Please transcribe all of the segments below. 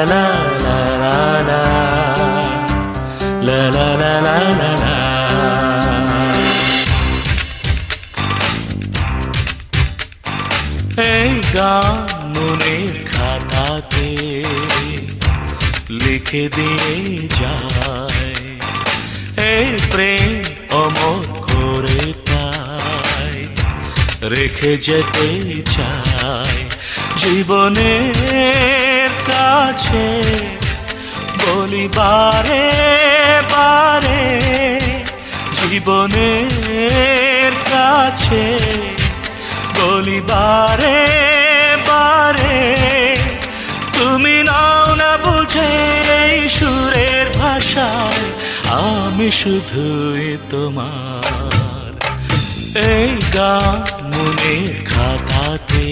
la la la la la la la la la la এই গান মনের খাতাতে লিখে দিয়ে যায় এই প্রেম অমর করে তাই রেখে যেতে চায় জীবনের কাছে বলি বারে বারে জীবনের কাছে বলি বারে বারে তুমি নাও না বুঝে এই সুরের ভাষায় আমি শুধুই তোমার এই গান মনের খাতাতে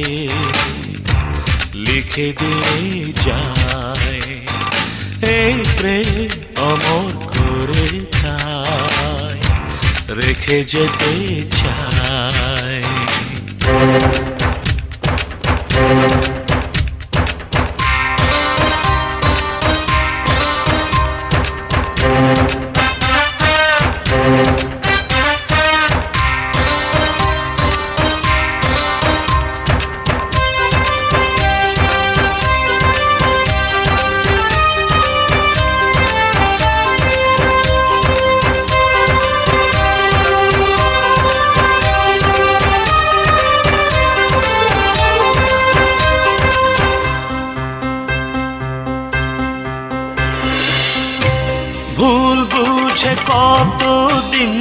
লিখে দিয়ে যায় এই প্রেম অমর করে তাই রেখে যেতে চায় ভুল বুঝে কতদিন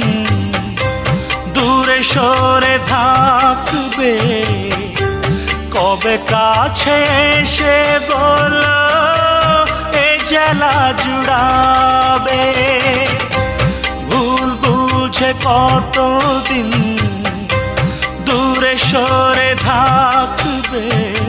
দূরে সরে থাকবে কবে কাছে এসে বলো এ জ্বালা জুড়াবে ভুল বুঝে কতদিন দূরে সরে থাকবে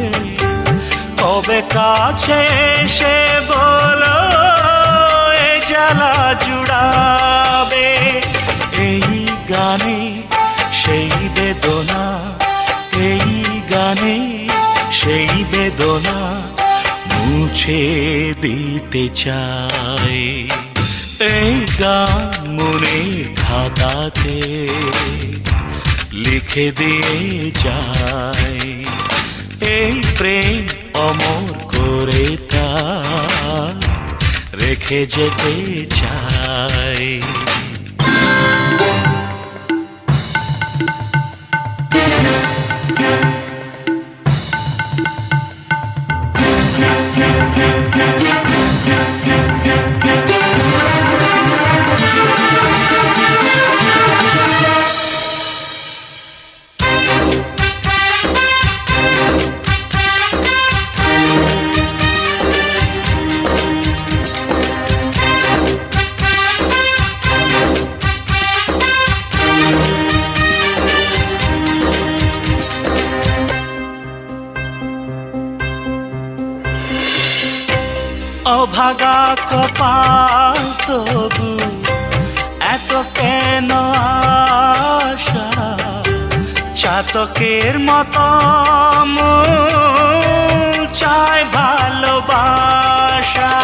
কবে কাছে এসে বলো জ্বালা জুড়াবে এই গানে সেই বেদনা এই গানে সেই বেদনা মুছে দিতে চাই এই গান মনের খাতাতে লিখে দিয়ে যায় এই প্রেম অমর করে তাই রেখে যেতে চাই অভাগা কপাল তবু এত কেন আশা চাতকের মতো চায় ভালোবাসা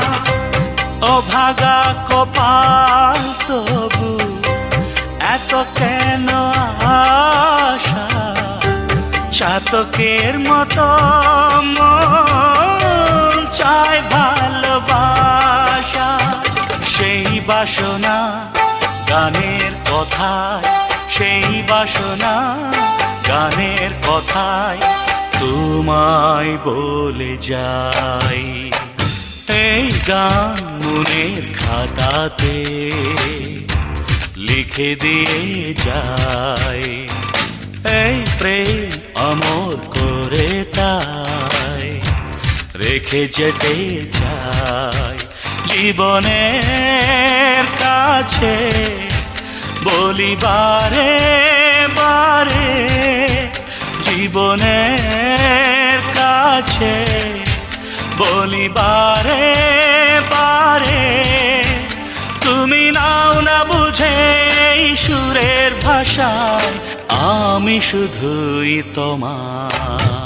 অভাগা কপাল তবু এত কেন আশা চাতকের মতো চায় ভালোবাসা সেই বাসনা গানের কথায় সেই বাসনা গানের কথায় তোমায় বলে যাই এই গান মনের খাতাতে লিখে দিয়ে যায় এই প্রেম অমর করে তাই রেখে যেতে চাই জীবনের কাছে বলি বারে বারে জীবনের কাছে বলি বারে বারে তুমি নাও না বুঝে এই সুরের ভাষায় আমি শুধুই তোমার